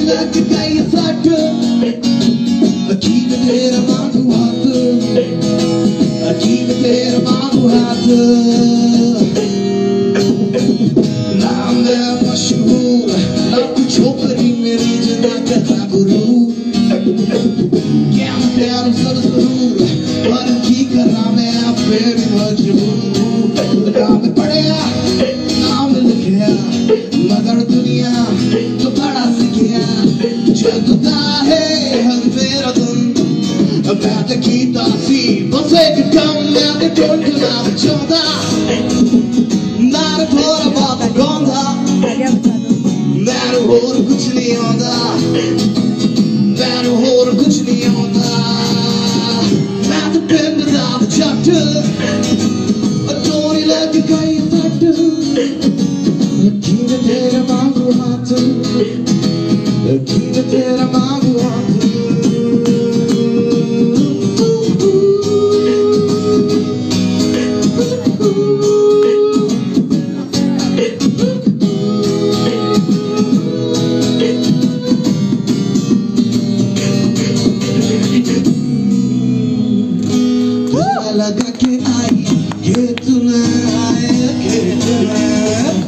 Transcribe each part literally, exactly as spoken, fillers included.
लग गई सट अकीब तेरा मांगू हाथ अकीब तेरा मांगू हाथ नाम है मशहूर ना कुछ छोकरी मेरी जना करता गुरु क्या मैं तेरा सर जरूर पर की करना मैं फिर मजबूर नाम पढ़ेगा नाम लिखिया मगर दुनिया तो बड़ा सिखिया जगता है हर मेरा तुम बैठ की तासी बस एक कम मैं तो ढूंढना चाहता मैं थोड़ा बहुत गौंधा मैं और कुछ नहीं होता मैं और कुछ नहीं होता मैं तो पिंड दाब जट अटोरी लग गई सट अकीब तेरा मांगू हाथ अकीब तेरा मांगू हाथ लगा के आई ये तुम्हें आए के तुम्हें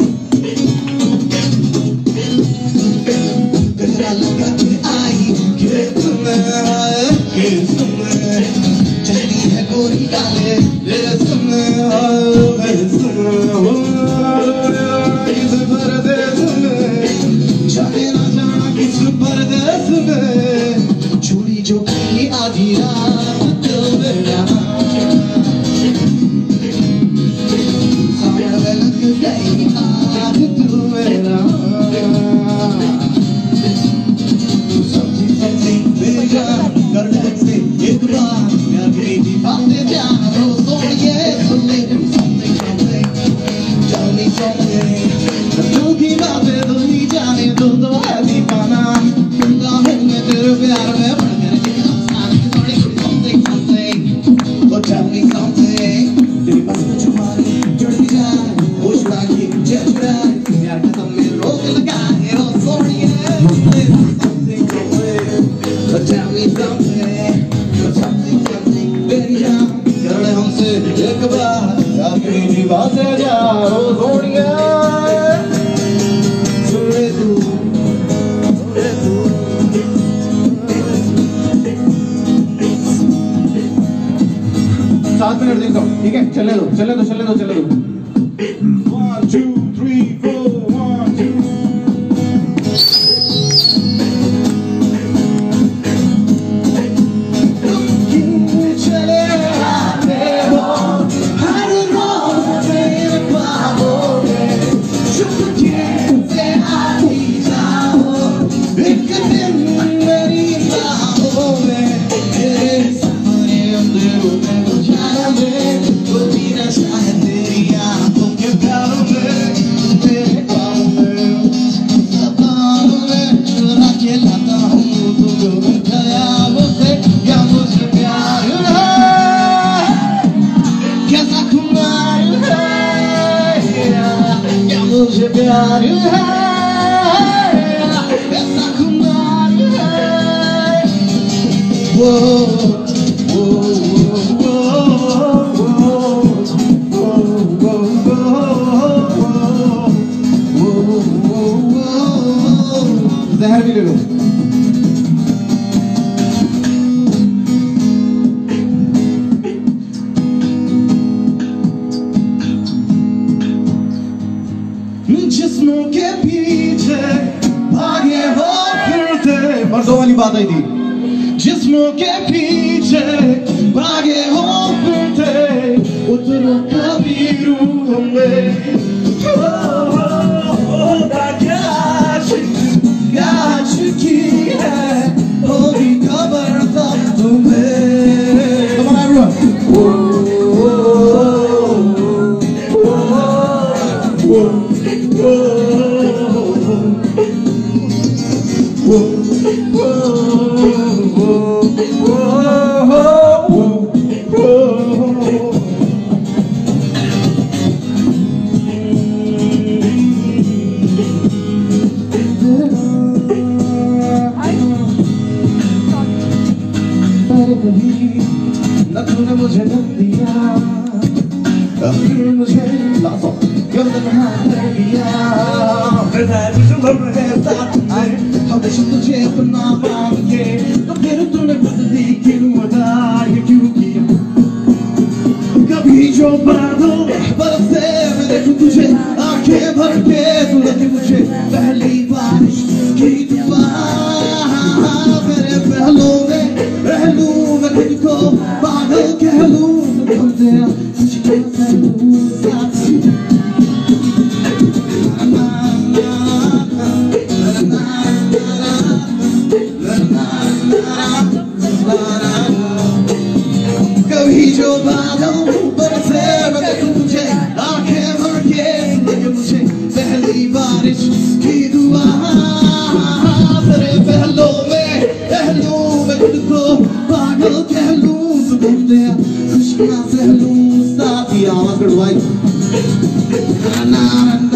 तेरा लगा के आई ये तुम्हें आए के तुम्हें चली है गोरी डाले ये तुम्हें आए तुम्हें किस परदेस में जाने ना जाना किस परदेस में छुड़ी जो की आधी रात तो मेरा सात मिनट देखो ठीक है चलने दो चलने दो चलने दो चलने दो one two three four one two मुझे प्यार है ऐसा खुमार है वो वो वो जहर भी ले लो जिस्मों के पीछे भागे हो फिरते मर्दों वाली बात आई थी जिस्मों के पीछे भागे हो फिरते उतरो कभी रूह में होता क्या क्या चुकी है होगी खबर तब तुम्हें तुम्हारा कभी न तूने मुझे न दिया, फिर मुझे लासो गर्दन हाथ कर दिया। फिर मैं तुझे लग साथ में हमेशा तुझे अपना मान के, तो फिर तूने बदली क्यों अदा, ये क्यों किया? कभी जो बादल बरसे मैं देखूं तुझे आंखें भर के, तू लगे मुझे पहली बारिश की दुआ। मेरे पहलू में रह लूं मैं खुद को पागल कह लूं, तुम तेरा तुझे कह लूं साथी। कभी जो बादल बरसे मैं देखूं तुझे आंखें भर के, लगे मुझे पहली बारिश की दुआ। तेरे पहलों में रह लूं मैं खुद को पागल कह लूं, तुम तेरा खुशियां सह लूं साथी। आवाज बढ़वाई।